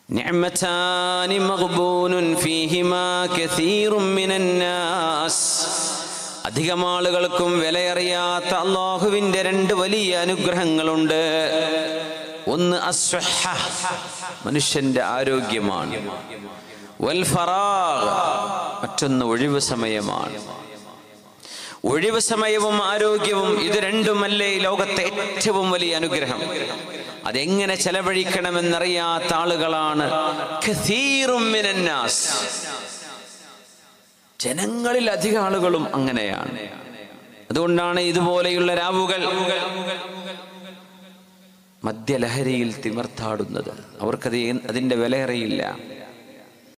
നിഅമതാനി മഗ്ബൂനുൻ ഫീഹിമാ കസീറും മിനന്നാസ്. അധികം ആളുകൾക്കും വിലയറിയാത്ത അല്ലാഹുവിന്റെ രണ്ട് വലിയ അനുഗ്രഹങ്ങളുണ്ട്. ഒന്ന് അസ്സഹ, മനുഷ്യന്റെ ആരോഗ്യമാണ്. വൽ ഫറാഗ്, മറ്റൊന്ന് ഒഴിവ് സമയമാണ്. ഒഴിവ് സമയവും ആരോഗ്യവും ഇത് രണ്ടുമല്ലേ ലോകത്തെ ഏറ്റവും വലിയ അനുഗ്രഹം. അതെങ്ങനെ ചെലവഴിക്കണമെന്നറിയാത്ത ആളുകളാണ് കസീറും മിനന്നാസ്. ജനങ്ങളിൽ അധിക ആളുകളും അങ്ങനെയാണ്. അതുകൊണ്ടാണ് ഇതുപോലെയുള്ള രാവുകൾ മദ്യലഹരിയിൽ തിമിർത്താടുന്നത്. അവർക്കത് അതിൻ്റെ വില അറിയില്ല.